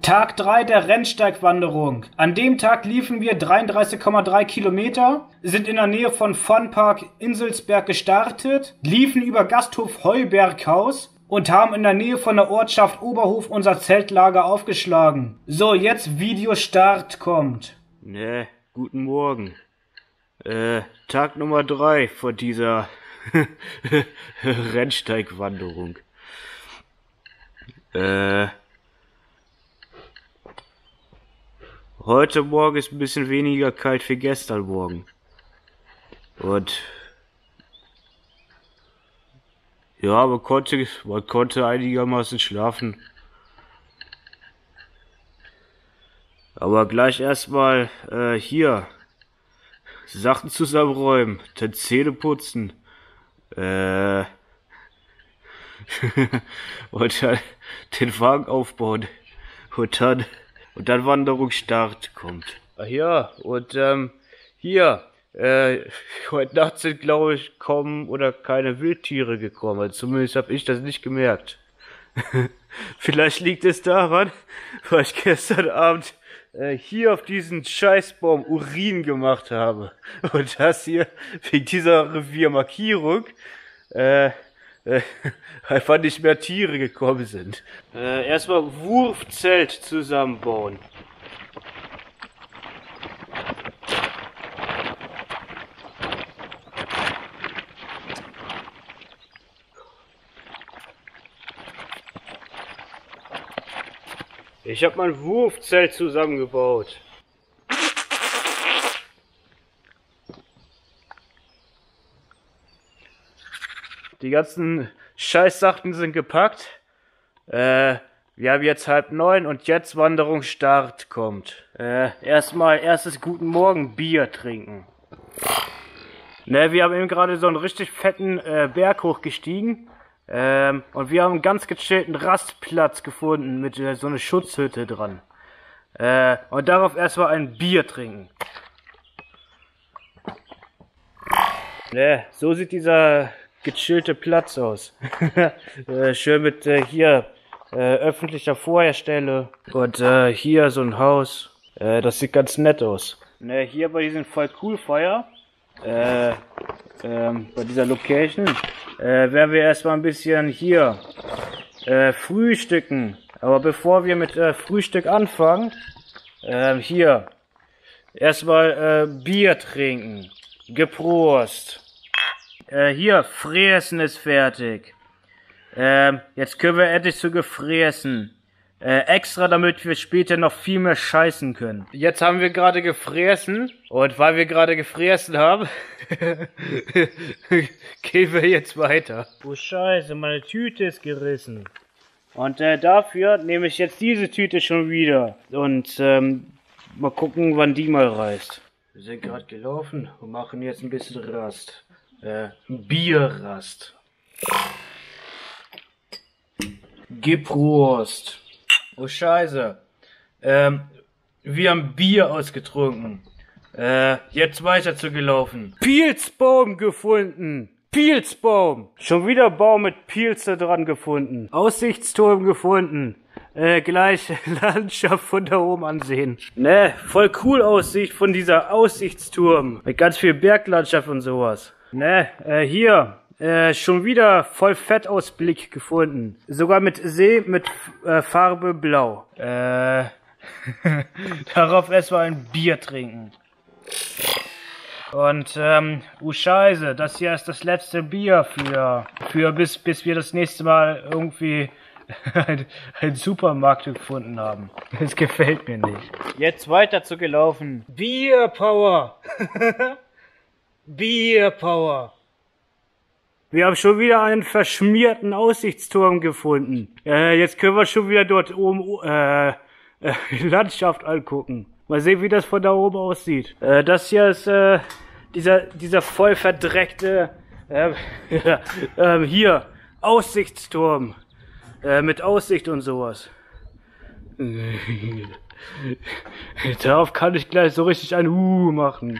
Tag 3 der Rennsteigwanderung. An dem Tag liefen wir 33,3 Kilometer, sind in der Nähe von Funpark Inselsberg gestartet, liefen über Gasthof Heuberghaus und haben in der Nähe von der Ortschaft Oberhof unser Zeltlager aufgeschlagen. So, jetzt Videostart kommt. Ne, guten Morgen. Tag Nummer 3 von dieser Rennsteigwanderung. Heute Morgen ist ein bisschen weniger kalt wie gestern Morgen. Und ja, man konnte einigermaßen schlafen. Aber gleich erstmal hier Sachen zusammenräumen, dann Zähne putzen. Und dann den Wagen aufbauen. Und dann Wanderungsstart kommt. Ach ja, und hier, heute Nacht sind, glaube ich, kaum oder keine Wildtiere gekommen. Also zumindest habe ich das nicht gemerkt. Vielleicht liegt es daran, weil ich gestern Abend hier auf diesen Scheißbaum Urin gemacht habe. Und das hier wegen dieser Reviermarkierung einfach nicht mehr Tiere gekommen sind. Erstmal Wurfzelt zusammenbauen. Ich habe mein Wurfzelt zusammengebaut. Die ganzen Scheißsachen sind gepackt. Wir haben jetzt 8:30 und jetzt Wanderungsstart kommt. Erstes Guten Morgen Bier trinken. Ne, wir haben eben gerade so einen richtig fetten Berg hochgestiegen. Und wir haben einen ganz gechillten Rastplatz gefunden mit so einer Schutzhütte dran. Und darauf erstmal ein Bier trinken. Ne, so sieht dieser gechillte Platz aus. Schön mit hier öffentlicher Vorherstelle und hier so ein Haus. Das sieht ganz nett aus. Ne, hier bei diesem voll cool Feuer, bei dieser Location, werden wir erstmal ein bisschen hier frühstücken. Aber bevor wir mit Frühstück anfangen, hier erstmal Bier trinken. Geprost. Hier, Fräsen ist fertig. Jetzt können wir endlich zu gefräsen. Extra, damit wir später noch viel mehr scheißen können. Jetzt haben wir gerade gefräsen. Und weil wir gerade gefräsen haben, gehen wir jetzt weiter. Oh Scheiße, meine Tüte ist gerissen. Und dafür nehme ich jetzt diese Tüte schon wieder. Und mal gucken, wann die mal reißt. Wir sind gerade gelaufen und machen jetzt ein bisschen Rast. Bierrast. Geprost. Oh Scheiße. Wir haben Bier ausgetrunken. Jetzt weiter zu gelaufen. Pilzbaum gefunden. Pilzbaum. Schon wieder Baum mit Pilze dran gefunden. Aussichtsturm gefunden. Gleich Landschaft von da oben ansehen. Ne, voll cool Aussicht von dieser Aussichtsturm. Mit ganz viel Berglandschaft und sowas. Ne, hier. Schon wieder voll Fettausblick gefunden. Sogar mit See mit Farbe blau. Darauf erstmal ein Bier trinken. Und, Scheiße, das hier ist das letzte Bier bis wir das nächste Mal irgendwie einen Supermarkt gefunden haben. Das gefällt mir nicht. Jetzt weiter zu gelaufen. Bierpower! Bierpower! Wir haben schon wieder einen verschmierten Aussichtsturm gefunden. Jetzt können wir schon wieder dort oben Landschaft angucken. Mal sehen, wie das von da oben aussieht. Das hier ist dieser voll verdreckte hier Aussichtsturm mit Aussicht und sowas. Darauf kann ich gleich so richtig ein machen.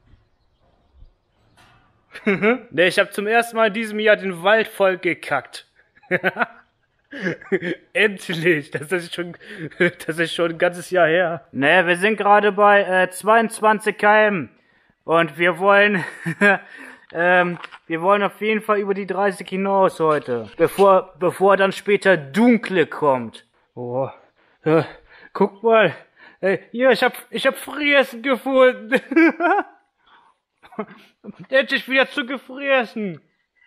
Ne, ich habe zum ersten Mal in diesem Jahr den Wald voll gekackt. Endlich, das ist schon ein ganzes Jahr her. Ne, wir sind gerade bei 22 km und wir wollen wir wollen auf jeden Fall über die 30 hinaus heute, bevor dann später Dunkle kommt. Oh, guck mal, hier, ich hab Friessen gefunden. Endlich wieder zu gefressen.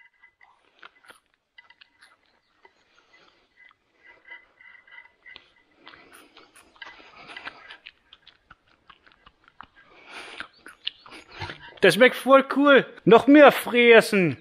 Das schmeckt voll cool. Noch mehr fressen.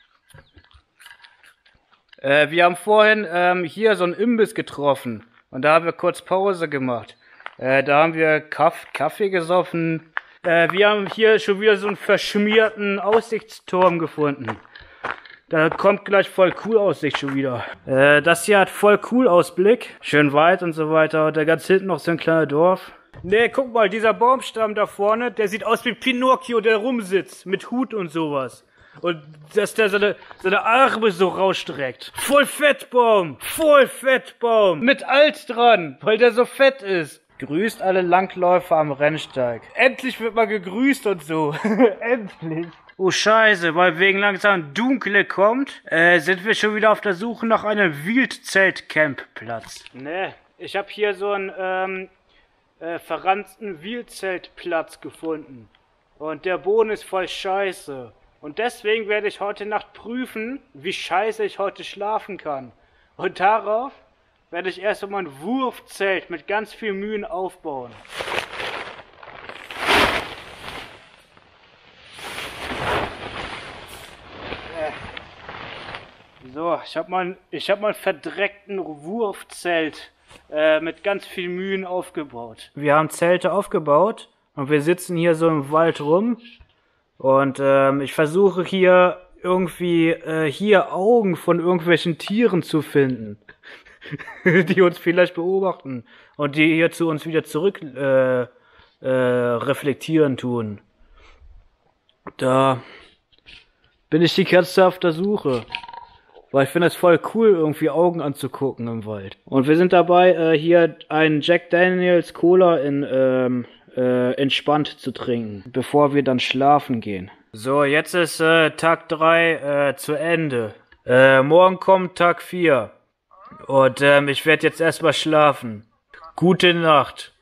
Wir haben vorhin hier so einen Imbiss getroffen. Und da haben wir kurz Pause gemacht. Da haben wir Kaffee gesoffen. Wir haben hier schon wieder so einen verschmierten Aussichtsturm gefunden. Da kommt gleich voll cool Aussicht schon wieder. Das hier hat voll cool Ausblick. Schön weit und so weiter. Und da ganz hinten noch so ein kleines Dorf. Nee, guck mal, dieser Baumstamm da vorne, der sieht aus wie Pinocchio, der rumsitzt. Mit Hut und sowas. Und dass der seine Arme so rausstreckt. Voll Fettbaum! Voll Fettbaum! Mit Alt dran, weil der so fett ist. Grüßt alle Langläufer am Rennsteig. Endlich wird mal gegrüßt und so. Endlich. Oh Scheiße, weil wegen langsam Dunkle kommt, sind wir schon wieder auf der Suche nach einem Wildzeltcampplatz. Ne, ich habe hier so einen verranzten Wildzeltplatz gefunden. Und der Boden ist voll scheiße. Und deswegen werde ich heute Nacht prüfen, wie scheiße ich heute schlafen kann. Und darauf werde ich erst einmal ein Wurfzelt mit ganz viel Mühen aufbauen. So, ich hab mal einen verdreckten Wurfzelt mit ganz viel Mühen aufgebaut. Wir haben Zelte aufgebaut und wir sitzen hier so im Wald rum und ich versuche hier irgendwie hier Augen von irgendwelchen Tieren zu finden, die uns vielleicht beobachten und die hier zu uns wieder zurück reflektieren tun. Da bin ich die ganze Zeit auf der Suche. Weil ich finde es voll cool, irgendwie Augen anzugucken im Wald. Und wir sind dabei, hier einen Jack Daniels Cola entspannt zu trinken, bevor wir dann schlafen gehen. So, jetzt ist Tag 3 zu Ende. Morgen kommt Tag 4. Und ich werde jetzt erstmal schlafen. Gute Nacht.